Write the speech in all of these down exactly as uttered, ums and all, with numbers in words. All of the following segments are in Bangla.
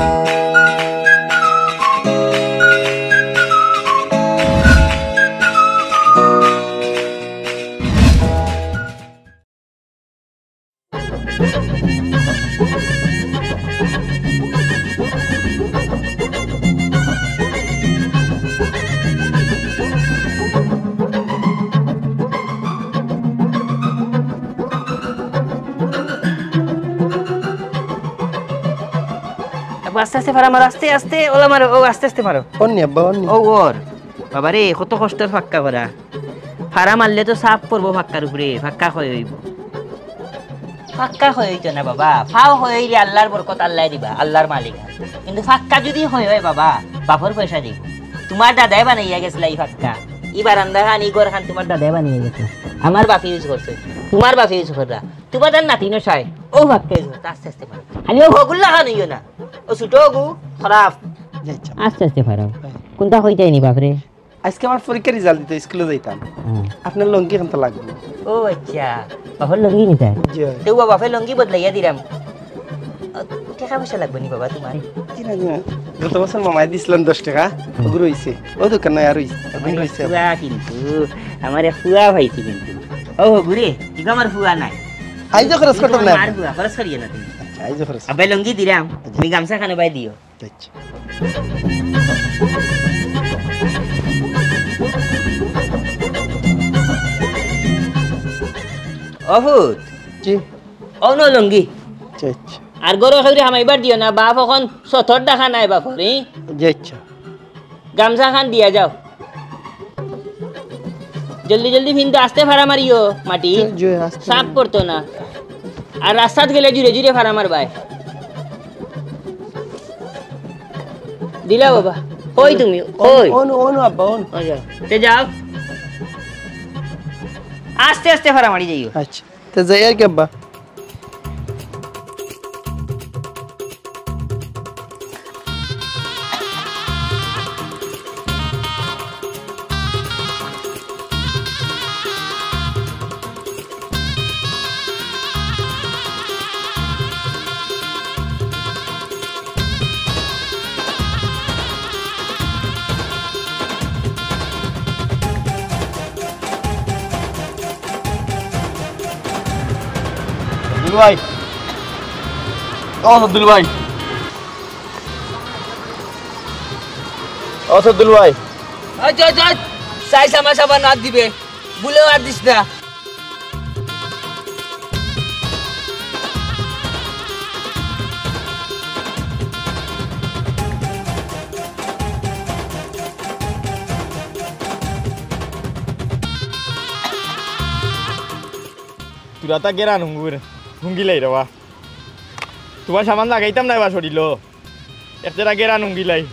আস্তে আস্তে পারো আমার আস্তে আস্তে ওলা মারো ও আস্তে আস্তে পারো অন্য আব্বা অন্য ও ওর বাবা রে কত কষ্টের ফাক্কা করা ফাড়া মারলে তো সাপ পড়বো ফাক্কার উপরে ফাক্কা হয়ে হইব ফাক্কা হয়ে হইতো না বাবা ফাও হয়ে হইলে আল্লাহর বরকত আল্লাহ দিবা আল্লাহর মালিক কিন্তু ফাক্কা যদি হয়ে হয় বাবা বাপর পয়সা দিব তোমার দাদাই বানাইয়া গেছিল এই ফাক্কা এই বারান্দা খান এই ঘর খান তোমার দাদাই বানিয়ে গেছে আমার বাপ ইউজ করছে তোমার বাপ ইউজ কররা তোমার নাতিনো চাই ও ফাক্কা ইউজ করতে আস্তে আস্তে পারো খালি ও ভগুল্লা খান হইও না ও ছোট গু খারাপ আস্তে আস্তে পারো কোনটা হই যায়নি বাপরে আজকে আমার পরীক্ষার রেজাল্ট দিতে স্কুলে যাইতাম আপনার লঙ্গি খানতে লাগবে ও আচ্ছা বাবার লঙ্গি নিতে তো বাবা লঙ্গি বদলাইয়া দিলাম টাকা পয়সা লাগবে নি বাবা তোমার গত বছর মামাই দিছিলেন দশ টাকা ওগুলো হইছে ও দোকান নাই আর হইছে ফুয়া কিন্তু আমার ফুয়া ভাইছি কিন্তু ও ঘুরে ঠিক আমার ফুয়া নাই আইজো খরচ করতে না আর ফুয়া খরচ করিয়ে না তুমি আচ্ছা আইজো খরচ আবে লঙ্গি দিলাম তুমি গামছা খানে বাই দিও আচ্ছা অহুত জি ও ন লঙ্গি আচ্ছা আচ্ছা আর গরো খাইরে হামাইবার দিও না বাপ এখন সতর দেখা নাই বাপর ই জি আচ্ছা গামছা খান দিয়া যাও জলদি জলদি ভিন্দু আস্তে ফাড়া মারিও মাটি সাপ করতো না আর রাস্তাত গেলে জুড়ে জুড়ে ফাড়া মারবাই দিলা বাবা ওই তুমি ওই ওন ওন আব্বা ওন তে যাও আস্তে আস্তে ফাড়া মারি যাইও আচ্ছা তে যাই আর কি আব্বা ভাই ও আব্দুল ভাই ও আব্দুল ভাই আচ্ছা আচ্ছা সাই সামা সাবা না দিবে ভুলেও আর দিস না তুরা তা গেরা নুঙ্গুর নুঙ্গিলাই রেবা তোমার সামান লাগাইতাম না এবার সরিল একটা গেরা নুঙ্গিলাই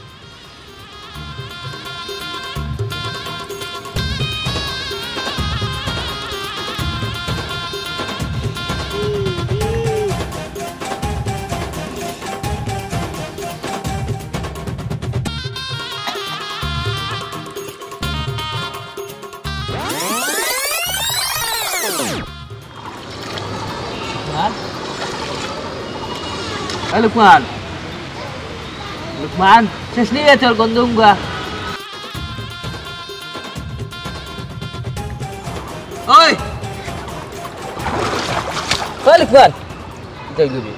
Lukman Lukman saya sendiri aja gondong gua oi oi Lukman kita dulu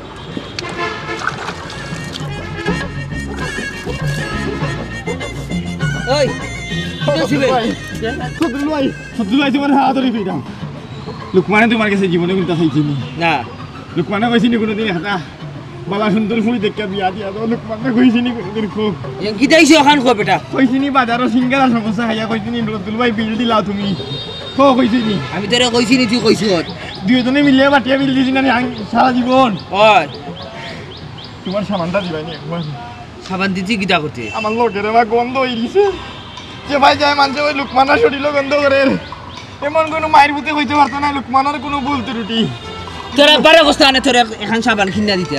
oi kita sih Abdul ভাই Abdul ভাই তোমার হাত ধরে কইতাম লুকমানে তোমার কাছে জীবনে কোনটা চাইছিনি না লুকমানে কইছিনি কোনদিন হাতা বাবা সুন্দর ফুল দেখা বিয়া দিয়া দাও লুকমানে কইছিনি কোনদিন খুব yang kita isi okan kok beta কইছিনি বাজারও সিঙ্গারা সমস্যা খাইয়া কইছিনি আব্দুল ভাই বিল দিলাও তুমি কো কইছিনি আমি তোরে কইছিনি তুই কইছস দুইজনে মিলে বাটিয়া বিল দিছিনা সারা জীবন ওই তোমার সামানটা দিবাইনি একবার সাবান দিতি কিটা করতে আমার লোকের আমার গন্ধ হইছে যে ভাই যায় মানুষ ওই লুকমানা শরীর গন্ধ করে এমন কোনো মায়ের বুতে হইতে পারতো না লুকমানার কোনো ভুল ত্রুটি তোরা বারে কষ্ট আনে তোরে এখান সাবান কিনা দিতে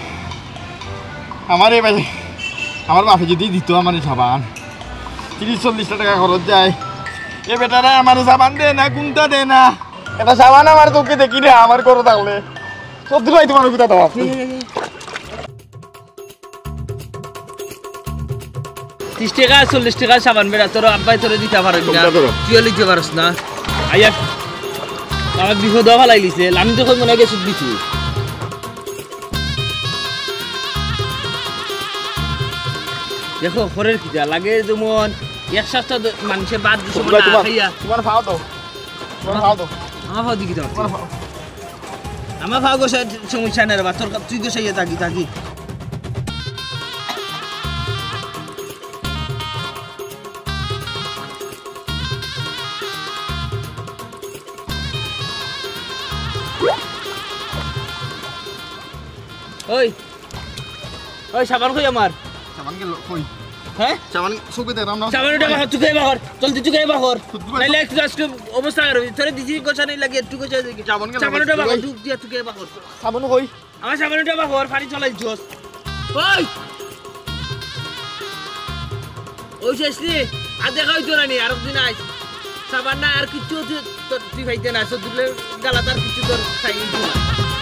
আমার এই ভাই আমার বাপে যদি দিত আমার সাবান তিরিশ চল্লিশ টাকা খরচ যায় এ বেটারা আমার সাবান দে না কোনটা দে না এটা সাবান আমার তোকে দেখি না আমার করো তাহলে সত্যি ভাই তোমার কোথা দাও ত্রিশ টাকা চল্লিশ টাকা সাবান বেড়া তোর আব্বাই তোরে দিতে পারবি না কোনটা ধরো? তুইও লিখতে পারস না আইয়া আমার বিপদ ভালাই লিছে আমি তো মনে গেছি দিছি দেখো খরের খিদা লাগে যেমন এক সপ্তাহ মানুষে বাদ দিছে ভাই, তোমার খাইয়া তোমার খাও দাও তোমার খাও দাও আমার ভাও দিকে দাও তোমার খাও। আমার ভাও গোসা সমস্যা নেই রে বা তোর তুই গোসাইয়া থাকি থাকি ওই ওই সাবান কই আমার সাবান গেল কই হ্যাঁ সাবান চোখে দেখলাম না সাবান ওটা বাহর চুকে বাহর জলদি চুকে বাহর খুদ বাহর। নাইলে একটু আজকে অবস্থা আর তোরে দিদি গোছা নাই লাগে একটু গোছা দেখি সাবান গেল সাবান ওটা বাহর। বাহর চুক দিয়া চুকে বাহর সাবান কই আমার সাবান ওটা বাহর পানি চলাই জোস ওই ওই শেষলি আর দেখা হইতো না নি আর একদিন আইস সাবান না আর কিছু তোর তুই খাইতে না সদুলে গালা তার কিছু তোর খাই না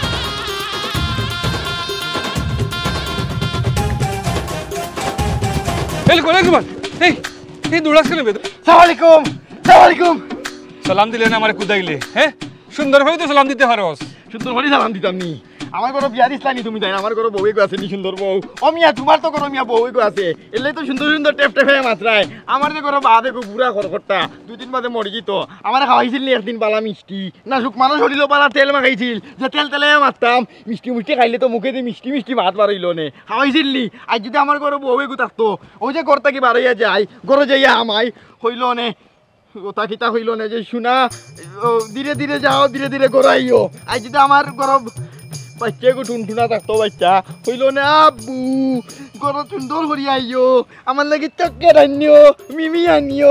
এই কোন একবার এই এই দৌড়াস কেন বেদ সালাম আলাইকুম সালাম আলাইকুম সালাম দিলে না আমারে কুদাইলে হ্যাঁ সুন্দরভাবে তো সালাম দিতে পারোস সুন্দর করে সালাম দিতাম নি আমার ঘরে বিয়া দিসলানি তুমি তাই না আমার ঘরে বউই গো আছে নি সুন্দর বউ ও মিয়া তোমার তো ঘরে মিয়া বউই গো আছে এলে তো সুন্দর সুন্দর টেপ টেপ হয়ে মাত্রায় আমার যে ঘরে বা দেখো বুড়া খরখটটা দুই দিন বাদে মরি যেত আমার খাওয়াইছিল নি একদিন বালা মিষ্টি না সুখ মানুষ হরিল বালা তেল মাখাইছিল যে তেল তেলে মারতাম মিষ্টি মিষ্টি খাইলে তো মুখে দিয়ে মিষ্টি মিষ্টি ভাত বাড়াইল নে খাওয়াইছিল নি আজ যদি আমার ঘরে বউই গো থাকতো ওই যে ঘর থেকে বাড়াইয়া যায় ঘরে যাইয়া আমায় হইল নে ওটা কিতা হইল না যে শুনা ও, ধীরে ধীরে যাও ধীরে ধীরে গড়াইও আজ যদি আমার গরব বাচ্চা গো টুনটুনা থাকতো বাচ্চা হইল না আব্বু গরব সুন্দর করি আইও আমার লাগে চক্কের আনিও মিমি আনিও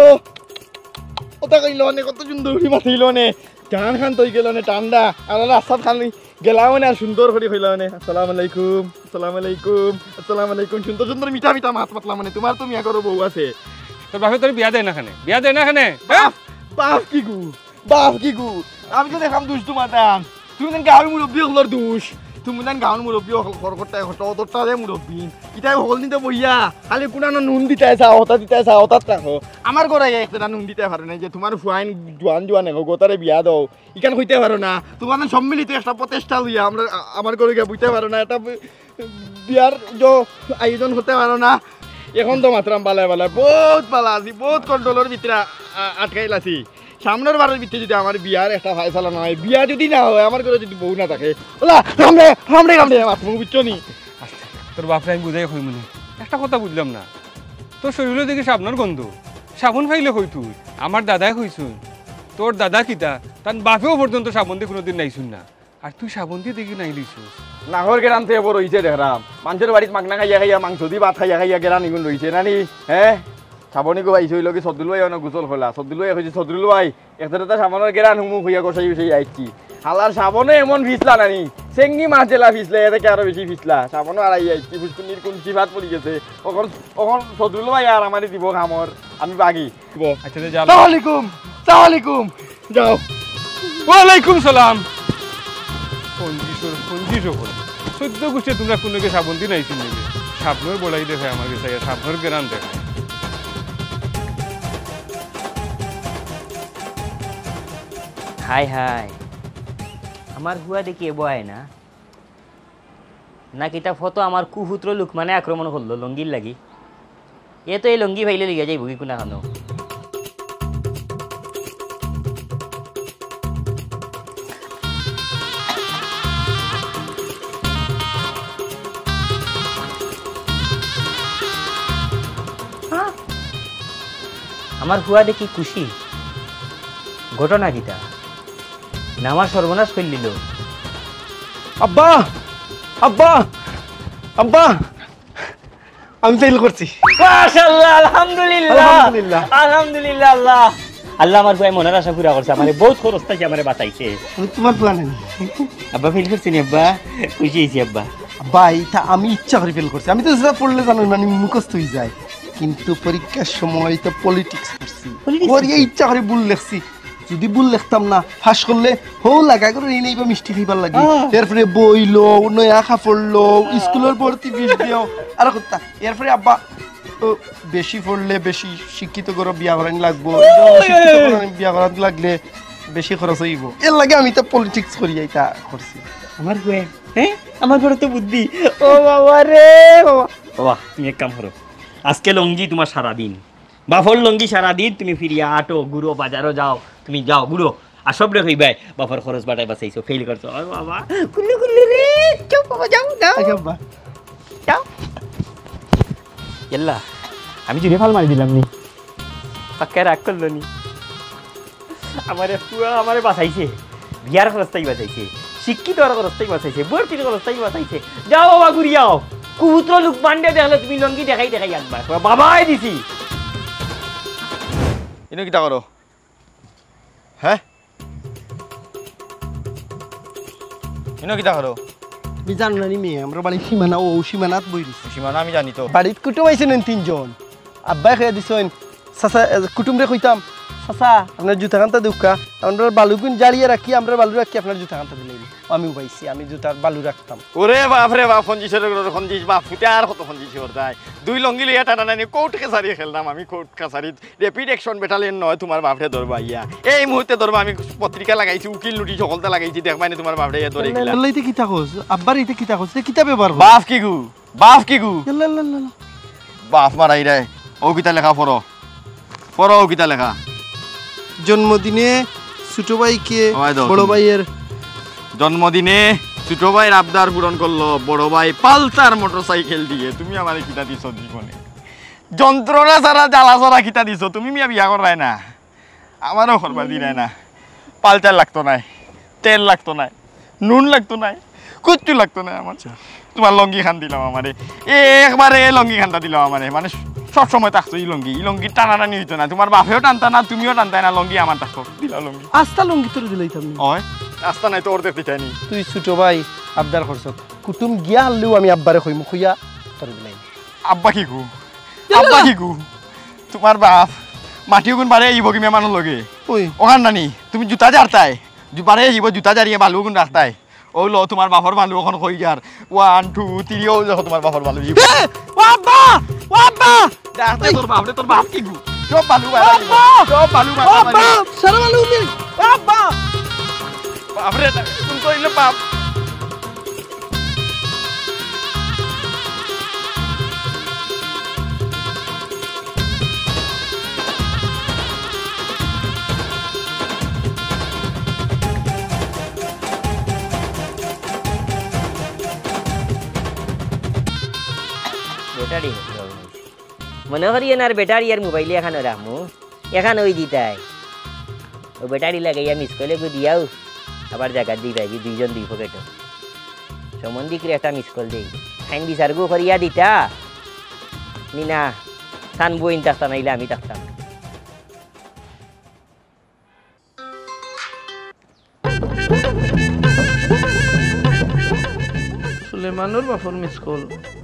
ওটা কইল নে কত সুন্দর করি মাথাইল নে গান খান তৈ গেল নে ঠান্ডা আর রাস্তাত খান গেলাও নে আর সুন্দর করে হইল নে আসসালামু আলাইকুম আসসালামু আলাইকুম আসসালামু আলাইকুম সুন্দর সুন্দর মিঠা মিঠা মাত মাতলা মানে তোমার তো মিয়া করো বউ আছে তোর বাপে তোর বিয়া দেয় না খানে বিয়া দেয় না খানে হ্যাঁ বাপ বাপ কি গু বাপ কি গু আমি তো দেখাম দুষ তোমার দান তুমি দেন গাঁৱৰ মুৰব্বী সকলৰ দুষ তুমি দেন গাঁৱৰ মুৰব্বী সকল কৰ্তাই অতটা যে মুৰব্বী ইটাই সকল দিনতে বহিয়া খালি কোনা নুন দিতাই চা হতা দিতাই চা হতাত ৰাখো আমাৰ ঘৰে একটা নুন দিতে পারে না যে তোমার ফুয়াইন জোয়ান জোয়ান এগো গোতারে বিয়া দাও ইখান হইতে পারো না তোমার সম্মিলিত একটা প্রচেষ্টা লইয়া আমরা আমার ঘরে গিয়ে বুঝতে পারো না এটা বিয়ার যে আয়োজন হতে পারো না এখন তো মাত্রাম পালায় পালায় বহুত পালা আছি বহুত কন্ট্রোলের ভিতরে আটকাইল আছি সামনের বারের ভিতরে যদি আমার বিয়ার একটা ফায়সালা না হয় বিয়া যদি না হয় আমার ঘরে যদি বউ না থাকে ওলা সামনে সামনে সামনে মাত মুখ বুঝছো নি তোর বাপরে আমি বুঝাই হই মনে একটা কথা বুঝলাম না তোর শরীরে দেখি সাবনার গন্ধ সাবন খাইলে হই তুই আমার দাদাই হইছুন তোর দাদা কিতা তার বাপেও পর্যন্ত সাবন দিয়ে কোনোদিন নাইছুন না আর তুই সাবন দিয়ে দেখি নাই লিছুস নাহর গেরাম থেকে বড় হয়েছে দেখলাম মানুষের বাড়িতে মাগনা খাইয়া খাইয়া মাংস দিয়ে ভাত খাইয়া খাইয়া গেরান ইগুন রয়েছে নানি হ্যাঁ সাবনি গো আইসি হইল কি সদুল ভাই অনেক গোসল খোলা সদুল ভাই হয়েছে সদুল ভাই একটা সাবানের গেরান হুমুক হইয়া গোসাই উসাই আইছি হালার সাবনে এমন ফিসলা নানি চেঙ্গি মাছ জেলা ফিসলে এদিকে আরো বেশি ফিসলা সাবনও আড়াই আইছি ফুসকুনির কুঞ্চি ভাত পড়ি গেছে তখন তখন সদুল ভাই আর আমারই দিব খামর আমি বাগি আচ্ছা যা সালামালাইকুম সালামালাইকুম যাও ওয়ালাইকুম সালাম পঞ্জিশোর পঞ্জিশো বল চোদ্দ গোষ্ঠী তোমরা কোনোকে সাবন দিয়ে নাইছুন নেবে সাবনের বলাই দেখায় আমার কাছে সাবনের গেরান দেখায় হাই হাই আমার হুয়া দেখি এ বয় না না কিতা ফটো আমার কুহুত্র লোক মানে আক্রমণ করলো লঙ্গির লাগি এ তো এই লঙ্গি ভাইলে লিগা যাই ভুগি কোনা খানো আমার হুয়া দেখি খুশি ঘটনা কিটা না আমার সর্বনাশ করে দিল আব্বা আব্বা আব্বা আমি ফেল করছি মাশাআল্লাহ আলহামদুলিল্লাহ আলহামদুলিল্লাহ। আলহামদুলিল্লাহ আল্লাহ আল্লাহ আমার ভাই মনের আশা পুরা করছে আমারে বহুত খরচ থেকে আমারে বাঁচাইছে আমি তোমার প্ল্যান আব্বা ফিল করছি নি আব্বা খুশি হয়েছি আব্বা আব্বা এটা আমি ইচ্ছা করে ফেল করছি আমি তো যেটা পড়লে জানো মানে মুখস্থ হয়ে যায় কিন্তু পরীক্ষার সময় তো পলিটিক্স করছি Politics ওর এই ইচ্ছা করে ভুল লেখছি যদি ভুল লিখতাম না ফাঁস করলে হো লাগা করে এই নেইবা মিষ্টি খাইবার লাগে এরপরে বইলো নয়া খা পড়লো স্কুলের ভর্তি ফিস দিও আর কথা এরপরে আব্বা ও বেশি পড়লে বেশি শিক্ষিত করে বিয়া করানি লাগবো শিক্ষিত করে বিয়া করাতে লাগলে বেশি খরচ হইব এর লাগে আমি তো পলিটিক্স করি এটা করছি আমার বয়ে হ্যাঁ আমার বড় তো বুদ্ধি ও বাবা রে বাবা বাবা তুমি এক কাম করো আজকে লঙ্গি তোমার সারাদিন বাফর লঙ্গি সারাদিন তুমি ফিরিয়া আটো গুড়ো বাজারও যাও তুমি যাও গুড়ো আর সব রে হইবাই বাফর খরচ বাটাই বাঁচাইছো ফেল করছো ও বাবা কুল্লু কুল্লু রে চুপ বাবা যাও যাও আচ্ছা আব্বা যাও এল্লা আমি জুড়ে ফাল মারি দিলাম নি পাক্কা রাগ করলো নি আমারে পুরো আমারে বাঁচাইছে বিয়ার খরচটাই বাঁচাইছে শিক্ষিত আর খরচটাই বাঁচাইছে ভর্তির খরচটাই বাঁচাইছে যাও বাবা ঘুরিয়াও কুপুত্র লোক পান্ডে দেখলে তুমি লঙ্গি দেখাই দেখাই একবার বাবাই দিছি ইনো কিটা করো হ্যাঁ ইনো কিটা করো তুমি জানো না নি মেয়ে আমরা বাড়ির সীমানা ও সীমানাত বই দিছি সীমানা আমি জানি তো বাড়িত কুটুম আইছেন তিনজন আব্বাই খাইয়া দিছেন চাচা কুটুম রে কইতাম চাচা আপনার জুতা কান্তা দুকা আমরা বালুগুন জারিয়ে রাখি আমরা বালু রাখি আপনার জুতা কান্তা দিলেন আমি পাইছি আমি জুতার বালু রাখতাম ওরে বাপ রে বাপ ফঞ্জিসের ফঞ্জিস বাপ ফুটে আর কত ফঞ্জিস যায় দুই লঙ্গি লিয়া টানা নানি কোর্ট কাছারি খেললাম আমি কোর্ট কাছারিত রেপিড অ্যাকশন ব্যাটালিয়ন নয় তোমার বাপরে ধরবা ইয়া এই মুহূর্তে ধরবা আমি পত্রিকা লাগাইছি উকিল নুটি সকলটা লাগাইছি দেখবাই না তোমার বাপরে ধরে গেলা লাইতে কিতা কস আব্বার এইতে কিতা কস কিতা ব্যবহার বাপ কি গু বাপ কি গু লা বাপ মারাই রে ও কিতা লেখা পড়ো পড়ো ও কিতা লেখা জন্মদিনে ছোট ভাইকে ওই দাও বড় তুমি। ভাইয়ের জন্মদিনে ছোট ভাইয়ের আবদার পূরণ করলো বড় ভাই পালসার মোটরসাইকেল দিয়ে তুমি আমার কিতা দিছো জীবনে যন্ত্রণা ছাড়া জ্বালা ছাড়া কিতা দিছো তুমি মিয়া বিয়া করাই না আমারও করবার দিলাই না পালসার লাগতো নাই তেল লাগতো নাই নুন লাগতো নাই কিচ্ছু লাগতো না আমার তোমার লঙ্গি খান দিলাম আমারে একবারে লঙ্গি খানটা দিলাম আমারে মানে সব সময় থাকতো এই লঙ্গি এই লঙ্গি টানা টানি হইতো না তোমার বাপেও টানতা না তুমিও টানতাই না লঙ্গি আমার থাকতো দিলা লঙ্গি আস্তা লঙ্গি তোর দিলাইতাম না ওই রাস্তা নাই তো ওর দেখতে চাইনি তুই ছোট ভাই আবদার করছত কুটুম গিয়া হলেও আমি আব্বারে কইমু খুইয়া তোর দিলাই আব্বা কি গু আব্বা কি গু তোমার বাপ মাটিও গুণ বারে আইব কি মেমানোর লগে ওই ওখান নানি তুমি জুতা জারতাই বারে আইব জুতা জারিয়ে বালু গুণ রাখতাই ও লো তোমার বাপর বালু ওখান কই যার ওয়ান টু থ্রি ও দেখো তোমার বাপর বালু ও আব্বা ও আব্বা দেখতে তোর বাপ রে তোর বাপ কি গু সব বালু বাইরে সব বালু বাইরে সারা বালু নে আব্বা বাপ রে কোন কইলে বাপ ব্যাটারি মনে করি আর ব্যাটারি আর মোবাইলে এখানে রাখমু এখানে ওই দিতাই ও ব্যাটারি লাগাইয়া মিস করলে গো দিয়াও আবার জায়গা দিই পাইবি দুইজন দুই পকেটও সম্বন্ধী করে একটা মিস কল দেই ফাইন বিচার গো করিয়া দিতা নি না থান বইন থাকতাম নাইলে আমি থাকতাম সুলেমানুর বাফর মিস কল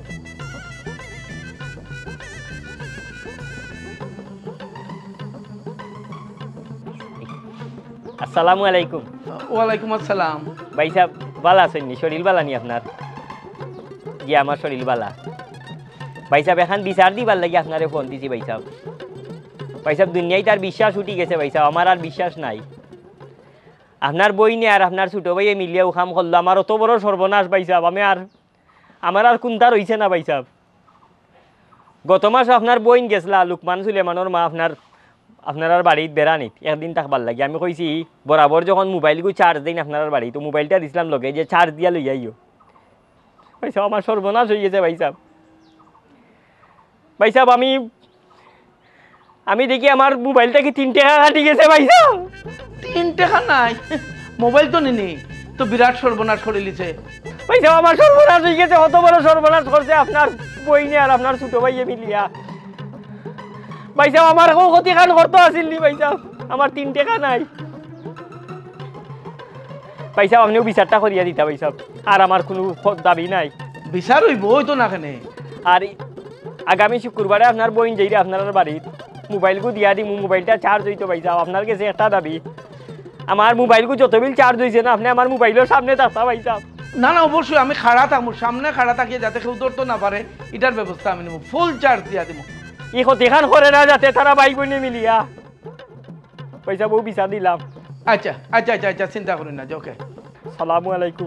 আসসালামু আলাইকুম ওয়ালাইকুম আসসালাম ভাই সাহেব বালা আছেন নি শরীর বালা নি আপনার জি আমার শরীর বালা ভাই সাহেব এখন বিচার দিবার লাগে আপনারে ফোন দিছি ভাই সাহেব ভাই সাহেব দুনিয়ায় তার বিশ্বাস উঠি গেছে ভাই সাহেব আমার আর বিশ্বাস নাই আপনার বই নিয়ে আর আপনার ছোটো ভাইয়ে মিলিয়ে উখাম করলো আমার অত বড় সর্বনাশ ভাই সাহেব আমি আর আমার আর কোনটা রইছে না ভাই সাহেব গত মাস আপনার বইন গেছলা লুকমান সুলেমানোর মা আপনার আপনার বাড়িত বেড়ানিত একদিন থাকবার লাগে আমি কইছি বরাবর যখন মোবাইলগু চার্জ দিন আপনার বাড়ি তো মোবাইলটা দিছিলাম লগে যে চার্জ দিয়া লই আইও ভাই সাহেব আমার সর্বনাশ হয়ে গেছে ভাই সাহেব ভাই সাহেব আমি আমি দেখি আমার মোবাইলটা কি তিন টাকা কাটি গেছে ভাই সাহেব তিন টাকা নাই মোবাইল তো নিনি তো বিরাট সর্বনাশ করে লিছে ভাই সাহেব আমার সর্বনাশ হয়ে গেছে অত বড় সর্বনাশ করছে আপনার বই নিয়ে আর আপনার ছোট ভাইয়ে মিলিয়া ভাই সাহেব আমার ক্ষতি খান করতে আসিল নি ভাই সাহেব আমার তিন টাকা নাই ভাই সাহেব আপনিও বিচারটা করিয়া দিতা ভাই সাহেব আর আমার কোনো দাবি নাই বিচার হইব ওই তো না কেনে আর আগামী শুক্রবারে আপনার বইন যাইরে আপনার বাড়িত মোবাইলগু দিয়া দিই মোবাইলটা চার্জ হইতো ভাই সাহেব আপনার কাছে একটা দাবি আমার মোবাইলগু যত বিল চার্জ হয়েছে না আপনি আমার মোবাইলের সামনে থাকতা ভাই সাহেব না না অবশ্যই আমি খাড়া থাকবো সামনে খাড়া থাকিয়ে যাতে কেউ ধরতে না পারে এটার ব্যবস্থা আমি নেবো ফুল চার্জ দিয়া দিব ই ক্ষতিখান করে না যাতে তারা ভাই বোনে মিলিয়া পয়সা বউ বিচার দিলাম। আচ্ছা আচ্ছা আচ্ছা আচ্ছা চিন্তা করেন না ওকে। সালামু আলাইকুম।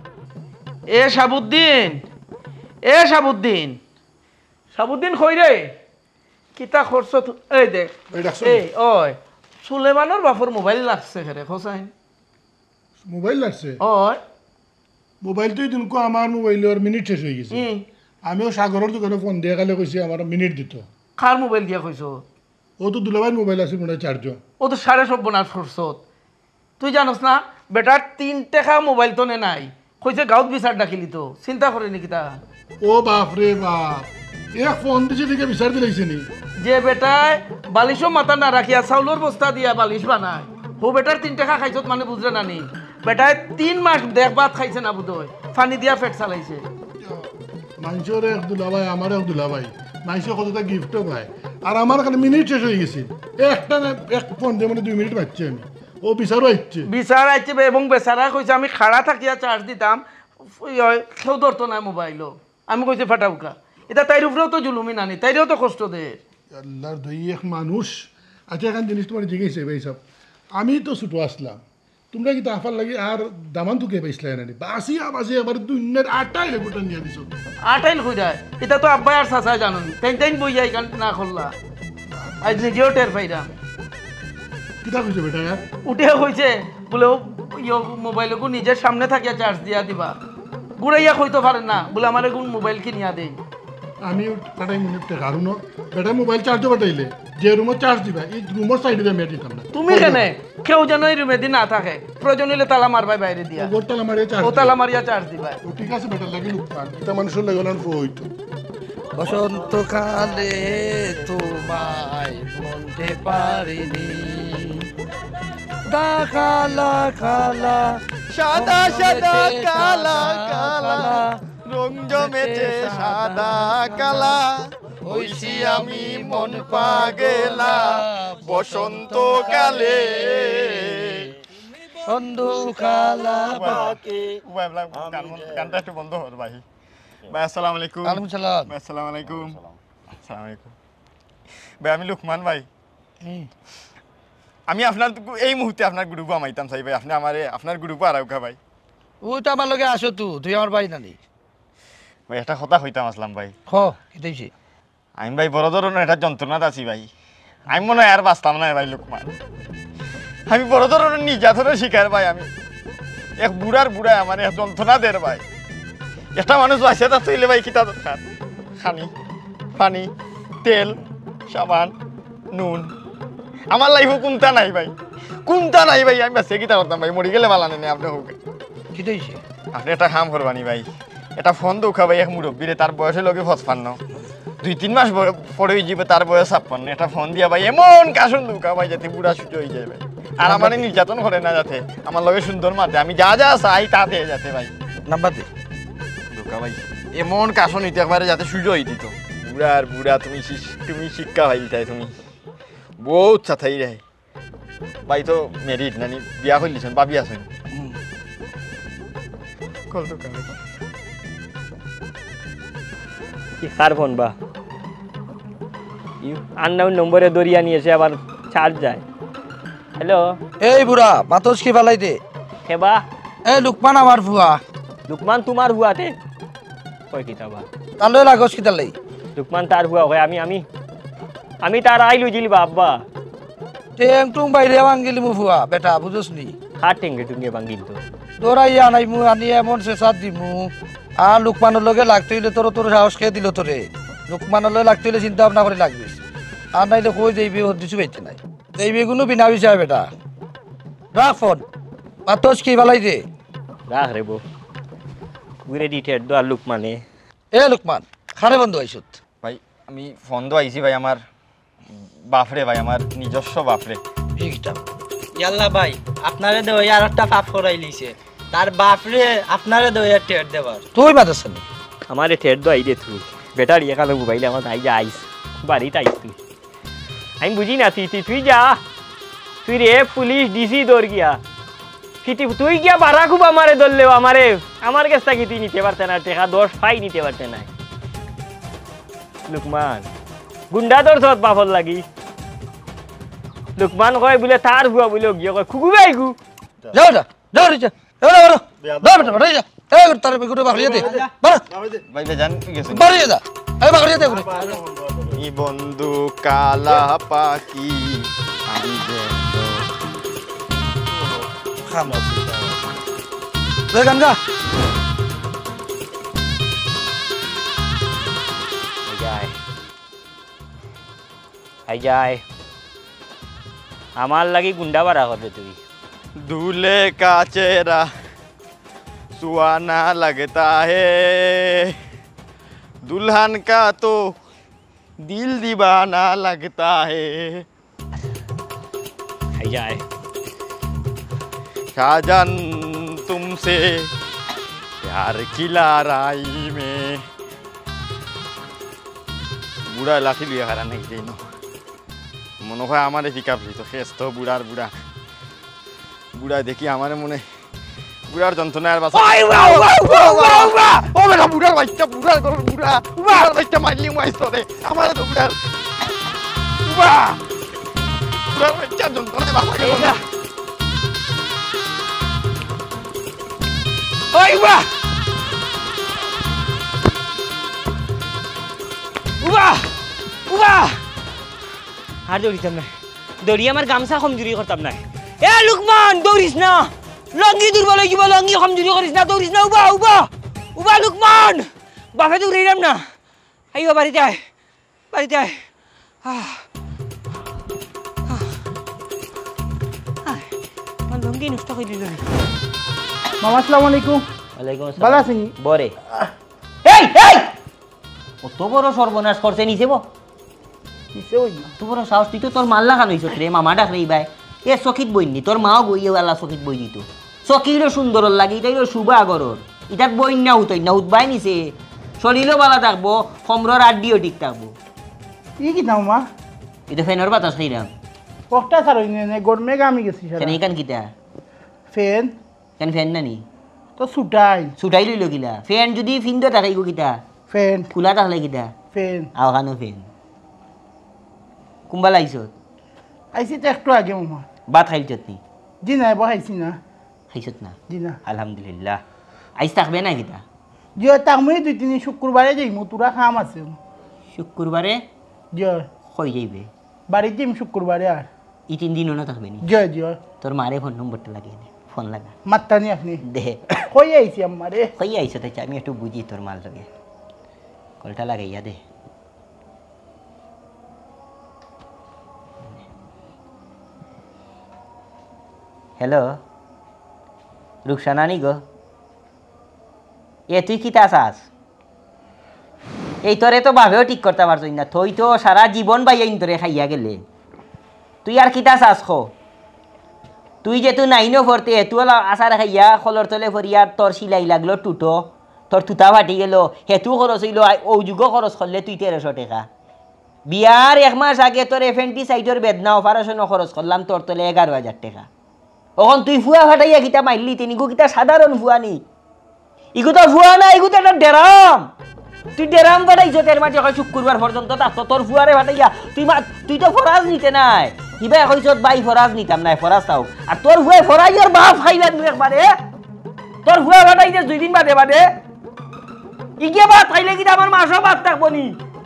এ সাবুদ্দিন এ সাবুদ্দিন সাবুদ্দিন কই রে কিতা খরচ এই দেখ এই ওই সুলেমানোর বাপর মোবাইল লাগছে হেরে খোসাইন মোবাইল লাগছে ওই মোবাইল তো দিনকো আমার মোবাইলের মিনিট শেষ হয়ে গেছে আমিও সাগরের দোকানে ফোন দিয়ে গেলে কইছি আমার মিনিট দিত কার মোবাইল দিয়া কইছ ও তো দুলাভাই মোবাইল আছে মনে হয় চার্জ ও তো সাড়ে সব বোনার খরচত তুই জানোস না বেটার তিন টাকা মোবাইল তো নে নাই কইছে গাঁত বিচার ডাকিলি তো চিন্তা করে নাকি তা ও বাপ রে বাপ এক ফোন দিছে দিকে বিচার দিলাইছে নি যে বেটায় বালিশও মাথা না রাখিয়া চাউলের বস্তা দিয়া বালিশ বানায় ও বেটার তিন টাকা খাইছত মানে বুঝলে না নি বেটায় তিন মাস দেখ ভাত খাইছে না বুধ ফানি দিয়া পেট চালাইছে মানুষের এক দুলাভাই আমার এক দুলাভাই মানুষের কতটা গিফটও পায় আর আমার খালি মিনিট শেষ হয়ে গেছে একটা না এক ফোন দিয়ে মানে দুই মিনিট পাচ্ছি আমি ও বিচারও আসছে বিচার আইছে এবং বেচারা কইছে আমি খাড়া থাকিয়া চার্জ দিতাম কেউ ধরতো না মোবাইলও আমি কইছে ফাটাউকা এটা তাইর উপরেও তো জুলুমি নানি তাইরেও তো কষ্ট দে আল্লাহর দই এক মানুষ আচ্ছা এখন জিনিস তোমার জিজ্ঞেস ভাই সব আমি তো ছুটো আসলাম তোমরা কি তাফার লাগে আর দামান তুকে পাইছিলাই নানি বাসিয়া বাসি আবার দুনিয়ার আটাই লেগুটা নিয়ে দিছো আটাইল কই যায় এটা তো আব্বাই আর চাচাই জানুন তাই তাই বই যাই কান না খোল্লা আজ নিজেও টের পাইরাম কিতা কইছো বেটা ইয়ার উঠে কইছে বলে ইয়ো মোবাইলকো নিজের সামনে থাকিয়া চার্জ দিয়া দিবা গুড়াইয়া কইতে পারেন না বলে আমার কোন মোবাইল কিনিয়া দেই আমি পাঠাই মিনিটটা কারণ বেটা মোবাইল চার্জও পাঠাইলে যে রুমে চার্জ দিবা এই রুমের সাইডে আমি দিতাম না তুমি কেনে কেউ যেন এই রুমে দিন না থাকে প্রয়োজন হলে তালা মারবাই বাইরে দিয়া ওর তালা মারিয়া চার্জ ও তালা মারিয়া চার্জ দিবা ও ঠিক আছে বেটা লাগি লুকমান এটা মানুষের লাগে না হইতো বসন্তকালে তোমায় মনতে পারিনি কালা কালা সাদা সাদা কালা কালা রং জমেছে সাদা কালা হইছি আমি মন পাগেলা বসন্তকালে বন্ধু কালা পাকে গানটা একটু বন্ধ হল ভাই ভাই আসসালামু আলাইকুম আলাইকুম সালাম ভাই আসসালামু আলাইকুম আসসালামু আলাইকুম ভাই আমি লুকমান ভাই আমি আপনার এই মুহূর্তে আপনার গ্রুপে আমাইতাম চাই ভাই আপনি আমারে আপনার গ্রুপে আর আউকা ভাই ওই তো আমার লগে আসো তু তুই আমার বাড়ি নানি ভাই একটা কথা হইতাম আসলাম ভাই হ কিতাইছি আমি ভাই বড় ধরনের একটা যন্ত্রণাত আছি ভাই আমি মনে হয় আর বাঁচতাম না ভাই লুকমান আমি বড় ধরনের নির্যাতনের শিকার ভাই আমি এক বুড়ার বুড়ায় আমার এক যন্ত্রণা দের ভাই একটা মানুষ বাঁচে তা চলে ভাই কিতা দরকার খানি পানি তেল সাবান নুন আমার লাইফও কোনটা নাই ভাই কোনটা নাই ভাই আমি বাঁচে কিতা করতাম ভাই মরি গেলে ভালো নেই আপনি হোক কিতাইছি আপনি একটা কাম করবানি ভাই এটা ফোন দৌখা ভাই এক মুরব্বীরে তার বয়সে লগে পঁচপান্ন দুই তিন মাস পরে হয়ে যাবে তার বয়স ছাপ্পান্ন এটা ফোন দিয়া ভাই এমন কাশন দৌখা ভাই যাতে বুড়া সুযোগ হয়ে যায় ভাই আর আমার নির্যাতন করে না যাতে আমার লগে সুন্দর মাতে আমি যা যা চাই তা দিয়ে যাতে ভাই নাম্বার দে দৌখা ভাই এমন কাশন হইতে একবারে যাতে সুযোগ হয়ে দিত বুড়া আর বুড়া তুমি তুমি শিক্ষা ভাই তাই তুমি বহুত চাথাই রে ভাই তো মেরিড নানি বিয়া করলিছেন বাবি আছেন কল দৌখা ভাই কি কার ফোন বা আন্নাউন নম্বরে দরিয়া নিয়েছে আবার চার্জ যায়। হ্যালো এই বুড়া মাতস কি ফালাই দে কেবা এই লুকমান আমার ফুয়া লুকমান তোমার হুয়াতে কয় কিতাবা তালে লাগস কি তালে লুকমান তার হুয়া হয় আমি আমি আমি তার আইলু জিলবা আব্বা টেং টুং বাইরে ভাঙ্গিলি মু ফুয়া বেটা বুঝছ নি হাত টেঙ্গে টুঙ্গে ভাঙ্গিল তো তোরাই আনাই মু আনি এমন শেষাত দিমু আর লুকমানের লগে লাগতে হইলে তোর তোর সাহস খেয়ে দিল তোরে লুকমানের লগে লাগতে হইলে চিন্তা ভাবনা করে লাগবিস আর নাইলে কই যাইবি ওর কিছু পাইতে নাই যাইবি কোনো বিনা বিষয় বেটা রাখ ফোন মাতস কি ফালাই দে রাখ রে বো ঘুরে ডিটেড দো আর লুকমানে এ লুকমান খারে বন্ধু আইসুত ভাই আমি ফোন তো আইছি ভাই আমার বাপরে ভাই আমার নিজস্ব বাপরে এইটা ইয়াল্লা ভাই আপনারে দেওয়া আর একটা পাপ করাই লিছে তার বাপরে আপনারে দেওয়া টের দেবার তুই মাতাস নি আমারে ঠেট দো আই দে তুই বেটার ইয়ে কালো মোবাইলে আমার আই যা আইস বাড়িতে আইস তুই আমি বুঝি না তুই তুই তুই যা তুই রে পুলিশ ডিসি দৌড় গিয়া ফিটি তুই গিয়া বাড়া খুব আমারে ধরলেও আমারে আমার কাছ থেকে তুই নিতে পারতে না টেকা দশ ফাই নিতে পারতে না লুকমান গুন্ডা তোর সত বাফর লাগি লুকমান কয় বলে তার হুয়া বলে গিয়ে কয় খুকু ভাই গু যাও যা যাও রে যা এবার বড় দাও বেটা বাড়ি যা এই তার বেগুড়ে বাড়ি দে বড় ভাই জান গেছে বাড়ি যা এই বাড়ি দে গুড়ে ই বন্ধু কালা পাখি আমি যে খামোশ রে গঙ্গা যায় আই যায় আমার লাগি গুন্ডা বাড়া করবে তুই दूल्हे का चेहरा सुहाना लगता है दुल्हन का तो दिल दीवाना लगता है আই যায় शाहजहां तुमसे प्यार खिला राई में बुढ़ा लाठी लिया खरा नहीं देनो মনে হয় আমারে পিকআপ দিত শেষ তো বুড়ার বুড়া বুড়া দেখি আমারে মনে বুড়ার যন্ত্রণা আর বাসা ও বেটা বুড়ার বাচ্চা বুড়ার গরুর বুড়া বুড়ার বাচ্চা মারলি মাইছ রে আমারে তো বুড়ার বুড়া বুড়ার বাচ্চা যন্ত্রণা বাসা গেল না ওই বা উবা উবা আর দৌড়িতাম না দৌড়ি আমার গামছা কমজুরি করতাম না এ লুকমান দৌড়িস না লঙ্গি দুর্বল হয়ে যাব লঙ্গি কমজুরি করিস না দৌড়িস না উবা উবা উবা লুকমান বাপে দৌড়াইলাম না আইও বাড়িতে আয় বাড়িতে আয় আমার লঙ্গি নষ্ট করে দিল মামা আসসালামু আলাইকুম ওয়ালাইকুম আসসালাম ভালো আছেন বরে এই এই কত বড় সর্বনাশ করছে নিছে বো নিচে ওই না তো বড় সাহস তুই তো তোর মাল্লা খান হইছ রে মামা ডাক রে ভাই এ চকিত বইনি তোর মাও বই আল্লাহ চকিত বই দিত চকিরও সুন্দর লাগে এটাইও শুভা আগরর ইটাত বই না হুতই না উঠবাই নিছে শরীরও ভালো থাকবো সমরর আড্ডিও ঠিক থাকবো ই কি নাও মা এটা ফ্যানের বাতাস খাইলাম কষ্টা ছাড় নে গরমে গামি গেছি কেন সারা এইখান কিতা ফ্যান কেন ফ্যান নানি তো ছুটাই ছুটাই লইল কিলা ফ্যান যদি ফিন্দো থাকাই গো কিতা ফ্যান খোলা থাকলে কিতা ফ্যান আওখানো ফ্যান কুম্বা লাইছ আইসি তো একটু আগে মামা ভাত খাইছত নি জি নাই বহাইছি না খাইছত না জি না আলহামদুলিল্লাহ আইস থাকবে না কিতা জিও তাকমুই দুই তিন শুক্রবারে যাই তোরা খাম আছে শুক্রবারে জিও কই যাইবে বাড়ি যাইম শুক্রবারে আর ই তিন দিনও না থাকবে নি জিও জিও তোর মারে ফোন নম্বরটা লাগিয়ে নে ফোন লাগা মাত্তানি আপনি দে কই আইছি আমারে কই আইছ তাই আমি একটু বুঝি তোর মাল লাগে কলটা লাগাইয়া দে হ্যালো রুকসানা নি গো এ তুই কিতা চাস এই তোরে তো ভাবেও ঠিক করতে পারছ না তুই তো সারা জীবন বাইয়া ইন্তরে খাইয়া গেলে তুই আর কিতা চাস খো তুই যে তুই নাইনও ভরতে হেতু আচার খাইয়া খলর তলে ভরিয়া তোর সিলাই লাগলো টুটো তোর তুতা ফাটি গেল হেতু খরচ হইল ঔযোগ্য খরচ করলে তুই তেরোশো টাকা বিয়ার এক মাস আগে তোর এফেন্টিসাইডর বেদনা অপারেশনও খরচ করলাম তোর তলে এগারো হাজার টাকা এখন তুই ফুয়া ফাটাইয়া কিতা মারলি তিনিগু কিতা সাধারণ ফুয়া নি ইগু তো ফুয়া না ইগু তো একটা ডেরাম তুই ডেরাম ফাটাইছ তের মাঝে হয় শুক্রবার পর্যন্ত তার তোর ফুয়ারে ফাটাইয়া তুই তুই তো ফরাজ নিতে নাই কিবা কইছ বাই ফরাজ নিতাম নাই ফরাজ তাও আর তোর ফুয়াই ফরাই আর বাপ খাইলেন তুই একবারে তোর ফুয়া ফাটাই যে দুই দিন বাদে বাদে ইগে ভাত খাইলে কিতা আমার মাসও ভাত থাকবো নি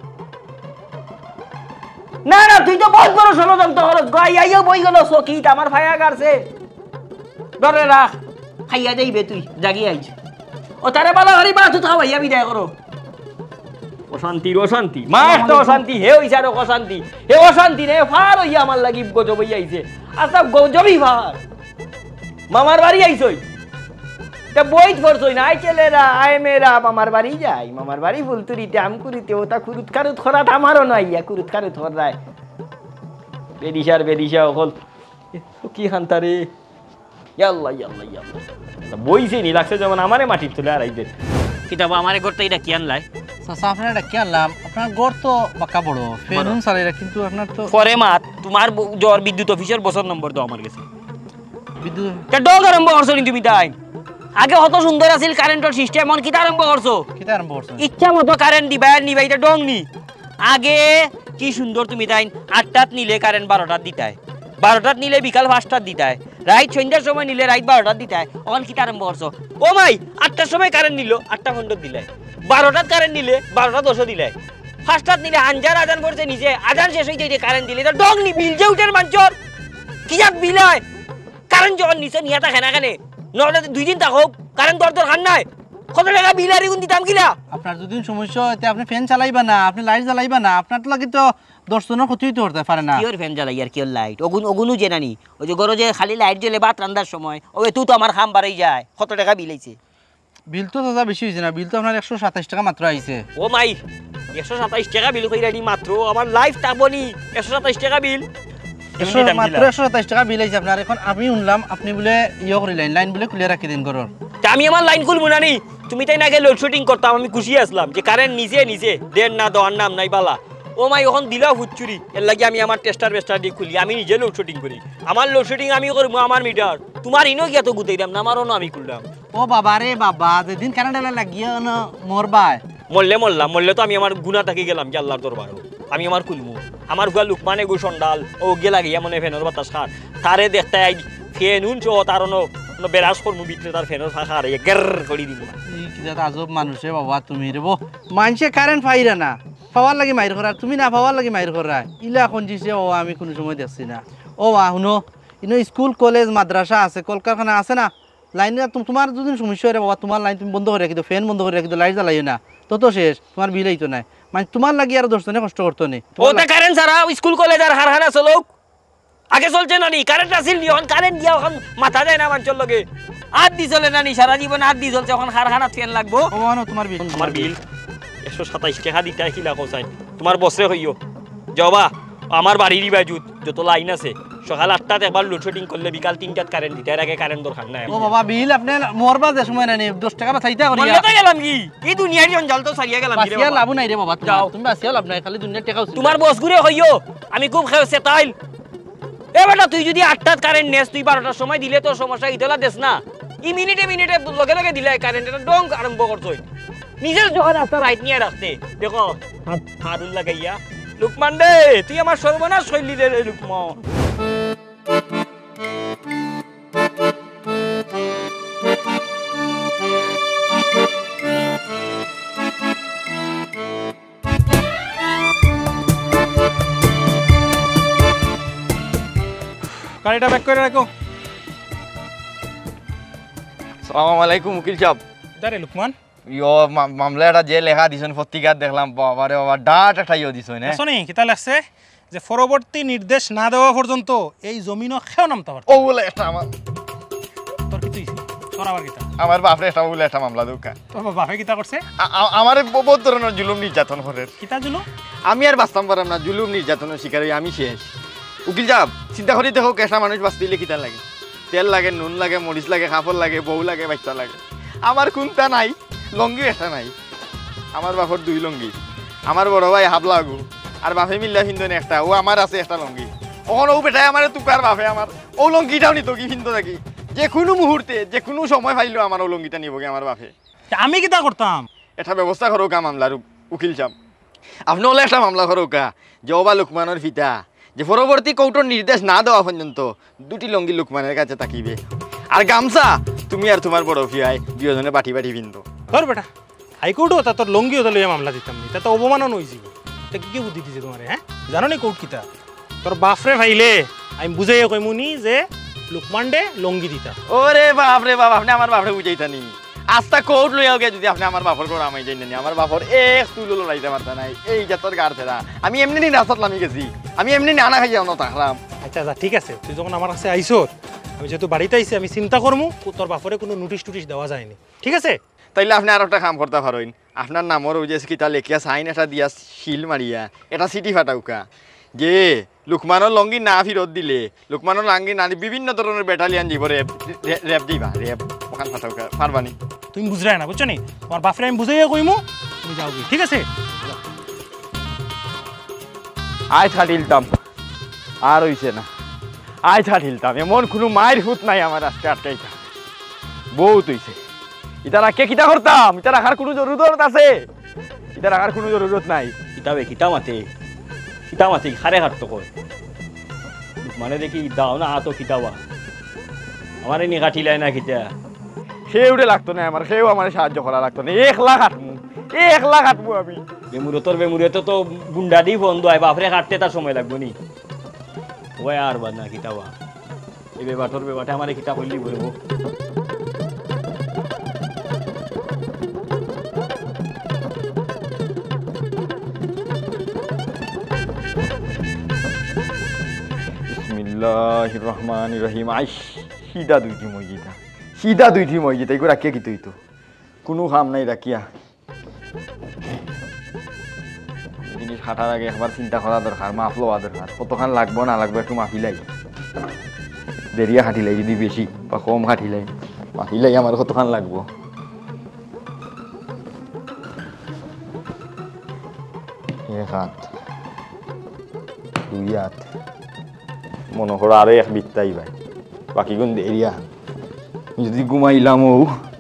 না না তুই তো বহুত বড় ষড়যন্ত্র খরচ গাই আইও বই গেল চকিত আমার ফায়া গারছে ধরে রাখ খাইয়া যাইবে তুই জাগি আইছ ও তারে বালা হারি বা তুই খাওয়াইয়া বিদায় করো অশান্তির অশান্তি মা একটা অশান্তি হে হইছে আর অশান্তি হে অশান্তি নে ফার হইয়া আমার লাগি গজব হইয়া আইছে আচ্ছা গজবই ফার মামার বাড়ি আইছই তা বইত করছই না আই ছেলেরা আয় মেয়েরা মামার বাড়ি যাই মামার বাড়ি ফুলতুরিতে আম কুরিতে ওটা কুরুত কারুত খরাত আমারও নাই ইয়া কুরুত কারুত খরায় বেদিশার বেদিশা অকল কি খান্তারে ইয়াল্লাহ ইয়াল্লাহ ইয়াল্লাহ বইছে নি লাগছে যেমন আমারে মাটির তুলে আর আইছে কিতাব আমারে করতে এটা কি আনলাই চাচা আপনার এটা কি আনলাম আপনার গড় তো বাঁকা বড় ফেরুন সারাইরা কিন্তু আপনার তো পরে মাত তোমার জ্বর বিদ্যুৎ অফিসের বছর নম্বর দাও আমার কাছে বিদ্যুৎ ডগ আরম্ভ করছো নি তুমি তাই আগে কত সুন্দর আছিল কারেন্টের সিস্টেম মন কিতা আরম্ভ করছো কিতা আরম্ভ করছেন ইচ্ছা মতো কারেন্ট দিবা আর নিবা এটা ডং নি আগে কি সুন্দর তুমি তাই আটটাত নিলে কারেন্ট বারোটার দিতায়, বারোটাত নিলে বিকাল পাঁচটার দিতায়, রাইট সন্ধ্যার সময় নিলে রাইট বারোটার দিতায়। অন কি আরম্ভ করছো? ও মাই আটটার সময় কারেন্ট নিল আটটা ঘন্টা দিলে, বারোটাত কারেন্ট নিলে বারোটা দশও দিলে, ফার্স্টাত নিলে আঞ্জার আজান করছে নিজে আজান শেষ হয়ে যাইতে কারেন্ট দিলে ডং নি বিল যে উঠের মাঞ্চর কি যাক বিল হয়। কারেন্ট যখন নিচে নিয়ে থাকে না কেন নহলে দুই দিন থাকুক কারেন্ট দর দরকার নাই, কত টাকা বিল আর এগুন দিতাম কিলা। আপনার যদি সমস্যা হয় তে আপনি ফ্যান চালাইবা না, আপনি লাইট জ্বালাইবা না, আপনার তো লাগি তো দর্শনের ক্ষতি হইতে পারতে পারে না। কিওর ফ্যান জ্বালাই আর কিওর লাইট ওগুন ওগুনও জেনানি ওই যে গরজে খালি লাইট জ্বলে ভাত রান্দার সময় ও তুই তো আমার খাম বাড়াই যায়। কত টাকা বিল আইছে? বিল তো দাদা বেশি হয়েছে না, বিল তো আপনার একশো সাতাইশ টাকা মাত্র আইছে। ও মাই একশো সাতাইশ টাকা বিল কইরা নি মাত্র, আমার লাইফ থাকবনি একশো সাতাইশ টাকা বিল। একশো মাত্র একশো সাতাইশ টাকা বিল আইছে আপনার। এখন আমি শুনলাম আপনি বলে ইয়ে করিলেন লাইন বলে খুলে রাখি দিন ঘরের। তা আমি আমার লাইন খুলবো না নি, তুমি তাই না আগে লোডশেডিং করতাম আমি খুশি আসলাম যে কারেন্ট নিচে নিচে দেন না দেওয়ার নাম নাই বালা। ও মাই এখন দিলা হুচ্চুরি এর লাগে আমি আমার টেস্টার বেস্টার দিয়ে খুলি, আমি নিজে লোডশেডিং করি। আমার লোডশেডিং আমি করবো আমার মিটার, তোমার ইনো গিয়া তো গুতাইলাম না আমারও আমি খুললাম। ও বাবা রে বাবা যেদিন কারেন্ট লাগিয়ে মরবাই মরলে মরলাম, মরলে তো আমি আমার গুণা থাকি গেলাম কি আল্লাহর দরবারও আমি আমার খুলবো। আমার গুয়া লুকমানে গু সন্ডাল ও গেলা গিয়া মনে ফেনের বাতাস খার তারে দেখতে ফেন উনছ তার বেরাস করবো ভিতরে তার ফেনের ফাঁকা আর গের করে দিব। আজব মানুষে বাবা তুমি রে বো মানুষে কারেন্ট পাইরা না পাওয়ার লাগে মাইর করা, তুমি না পাওয়ার লাগে মাইর করা ইলা এখন দিছে। ও আমি কোনো সময় দেখছি না। ও আ শুনো ইনো স্কুল কলেজ মাদ্রাসা আছে কলকারখানা আছে না, লাইন তোমার যদি সমস্যা হয় বাবা তোমার লাইন তুমি বন্ধ করে রাখি দো, ফ্যান বন্ধ করে রাখি দো, লাইট জ্বালাইও না, তো তো শেষ তোমার বিল আইতো না। মানে তোমার লাগি আর দশজনে কষ্ট করতো নি। ওটা কারেন্ট ছাড়া স্কুল কলেজ আর কারখানা চলুক, আগে চলছে না নি কারেন্ট আসিল নি এখন কারেন্ট দিয়া এখন মাথা যায় না মানুষের লগে। আর দি চলে না নি সারা জীবন আর দি চলছে এখন কারখানা ফ্যান লাগবো। তোমার বিল আমার বিল একশো সাতাইশ টাকা দিতে কিলা কোসাই তোমার বসে হইও যাবা আমার বাড়িরই বাজুত যত লাইন আছে সকাল আটটাত একবার লোডশেডিং করলে বিকাল তিনটাত কারেন্ট দিতে, এর আগে কারেন্ট দরকার নাই। ও বাবা বিল আপনি মরবা যে সময় না দশ টাকা বাঁচাইতা করি মরলে তো গেলাম কি এই দুনিয়ার জঞ্জাল তো সারিয়া গেলাম কি রে বাঁচিয়া বাবা। লাভ নাই রে বাবা, যাও তুমি বাঁচিয়া লাভ নাই, খালি দুনিয়ার টাকা তোমার বস ঘুরে হইও আমি খুব খেয়েছে তাইল। এ বেটা তুই যদি আটটাত কারেন্ট নেস তুই বারোটার সময় দিলে তোর সমস্যা ইতলা দেশ না, ই মিনিটে মিনিটে লগে লগে দিলে কারেন্ট এটা ডং আরম্ভ করছই নিজের যখন রাস্তা রাইট নিয়ে রাখতে দেখো হারুন লাগাইয়া। লুকমান দে তুই আমার সর্বনাশ শৈলী রে লুকমান। গাড়িটা ব্যাক করে রাখো। সালাম আলাইকুম উকিল সাহেব। দাঁড়ে লুকমান ইয়ো মামলা এটা যে লেখা দিছেন পত্রিকাত দেখলাম বাবা রে বাবা ডাট একটা ইয়ে দিছেন হ্যাঁ। শোনি কিতা লাগছে যে পরবর্তী নির্দেশ না দেওয়া পর্যন্ত এই জমিনও খেও নামতে পারত। ও বলে একটা আমার তোর কি তুই সরাবার কিতা আমার বাপরে একটা বলে একটা মামলা দৌকা তোর বাপে কিতা করছে আমার বহুত ধরনের জুলুম নির্যাতন করে। কিতা জুলু আমি আর বাঁচতাম পারলাম না, জুলুম নির্যাতনের শিকার হই আমি শেষ। উকিল সাহেব চিন্তা করি দেখো কেসা মানুষ বাঁচতে কিতা লাগে, তেল লাগে, নুন লাগে, মরিচ লাগে, কাপড় লাগে, বউ লাগে, বাচ্চা লাগে। আমার কোনটা নাই, লঙ্গি একটা নাই। আমার বাপর দুই লঙ্গি, আমার বড় ভাই হাবলা গু আর বাপে মিল্লা হিন্দন একটা, ও আমার আছে একটা লঙ্গি। ওখানে ও বেটায় আমার তুকার বাপে আমার ও লঙ্গিটাও নিত কি হিন্দু থাকি যে কোনো মুহূর্তে যে কোনো সময় পাইলেও আমার ও লঙ্গিটা নিবগে আমার বাপে। আমি কিতা করতাম এটা ব্যবস্থা করো কা মামলার উকিল সাহেব। আপনি হলে একটা মামলা করো কা যে ওবা লুকমানের ফিতা যে পরবর্তী কৌটোর নির্দেশ না দেওয়া পর্যন্ত দুটি লঙ্গি লুকমানের কাছে তাকিবে, আর গামছা তুমি আর তোমার বড় ফিয়ায় দুজনে বাটি বাটি বিন্দু। ধর বেটা হাইকোর্টও তা তোর লঙ্গিও তো লইয়া মামলা দিতাম নি, তা তো অপমানন হয়েছিল। তা কি কি বুদ্ধি দিছে তোমার হ্যাঁ জানো নি কোর্ট কিতা? তোর বাপরে ভাইলে আমি বুঝাইয়া কইমুনি যে লুকমান ডে লঙ্গি দিতা। ওরে বাপ রে বাপ আপনি আমার বাপরে বুঝাইতা নি আস্তা কোর্ট লইয়া গে যদি আপনি আমার বাপর করে আমি যাই নি আমার বাপর এক তুলো লড়াইতে পারতা নাই এই জাতর গার ফেরা। আমি এমনি নি রাস্তাত নামি গেছি, আমি এমনি নানা খাইয়া না থাকলাম। আচ্ছা আচ্ছা ঠিক আছে, তুই যখন আমার কাছে আইসর আমি যেহেতু বাড়িতে আইসি আমি চিন্তা করবো তোর বাপরে কোনো নোটিশ টুটিশ দেওয়া যায়নি, ঠিক আছে? তাইলে আপনি আর একটা কাম করতে পারেন, আপনার নামর ওই যে কিতা লেখিয়া সাইন এটা দিয়া শিল মারিয়া এটা সিটি ফাটাউকা যে লুকমানের লঙ্গি না ফিরত দিলে লুকমানের লাঙ্গি না বিভিন্ন ধরনের ব্যাটালিয়ান যাব রেপ রেপ দিবা রেপ ওখান ফাটাউকা পারবানি। তুমি বুঝরাই না বুঝছো নি, তোমার বাপরে আমি বুঝাইয়া কইমু তুমি যাও ঠিক আছে? আয় ছাড়িলতাম আর হইছে না, আয় ছাড়িলতাম এমন কোনো মায়ের হুত নাই আমার আজকে আটকাইতা বহুত হইছে। ইটা রাখে কিতা করতাম, ইটা রাখার কোনো জরুরত আছে? ইটা রাখার কোনো জরুরত নাই। কিতাবে কিতা মাতে খিতা মাছি খারে হাঁটত কয় মানে দেখি দাও না আতো খিতাওয়া আমার নি কাটিলাই না খিতা সেউরে লাগতো না আমার সেও আমার সাহায্য করা লাগতো না এক লাখ হাঁটমু এক লাখ হাঁটমু আমি বেমুরতর বেমুরিয়তে তো গুন্ডা দি বন্ধ হয় বাপরে কাটতে তার সময় লাগবো নি ওই আর বাদ না খিতাওয়া এই বেবাটর বেবাটে আমার খিতা করলি বলবো বিসমিল্লাহির রহমানির রহিম আই সিধা দুইটি মসজিদা সিধা দুইটি মসজিদ এগুলো রাখিয়া কি তুই তো কোনো কাম নাই রাখিয়া জিনিস হাঁটার আগে একবার চিন্তা করা দরকার মাফ লওয়া দরকার কতখান লাগবো না লাগবো একটু মাফিলাই দেরিয়া হাঁটিলাই যদি বেশি বা কম হাঁটিলাই মাফিলাই আমার কতখান লাগবো এক হাত দুই হাত মনে করো আরো এক বিত্তাই ভাই বাকি গুণ দেরিয়া যদি ঘুমাইলাম ও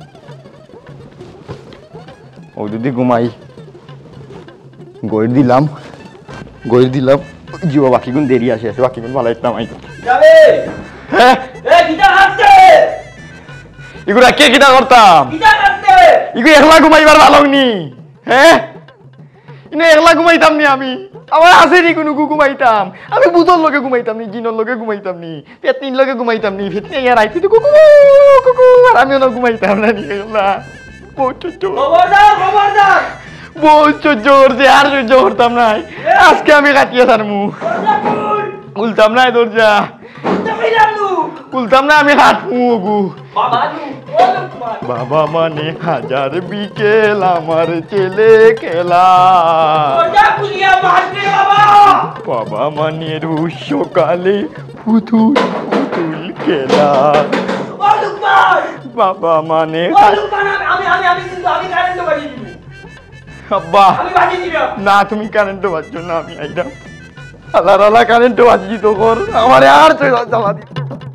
ও যদি ঘুমাই গইর দিলাম গইর দিলাম জিও বাকি গুণ দেরি আসে আসে বাকি গুণ মালা ইতলাম আই যাবে হ্যাঁ এ কিটা হাঁটতে এগুলা কে কিটা করতাম কিটা হাঁটতে ইগু একলা ঘুমাইবার ভালো নি হ্যাঁ ইনে একলা ঘুমাইতাম নি আমি আমার আছে নি কোনো ঘুমাইতাম আমি বুতর লগে ঘুমাইতাম নি জিনর লগে ঘুমাইতাম নি পেতনির লগে ঘুমাইতাম নি পেতনি আর আইতে তো কুকু কুকু আর আমিও না ঘুমাইতাম না নি এগুলা বহুত জোর খবরদার খবরদার বহুত জোর যে আর সহ্য করতাম না আজকে আমি কাটিয়ে থারমু উল্টাম না দরজা উল্টাম না আমি হাঁটমু ওগু বাবা মানে হাজার বিকেল আমার ছেলে খেলা বাবা মানে রোজ সকালে পুতুল পুতুল খেলা বাবা মানে আব্বা না তুমি কারেন্টও বাজছো না আমি আইরাম আল্লাহ আল্লাহ কারেন্টও বাজি তো কর আমার আর জ্বালা দি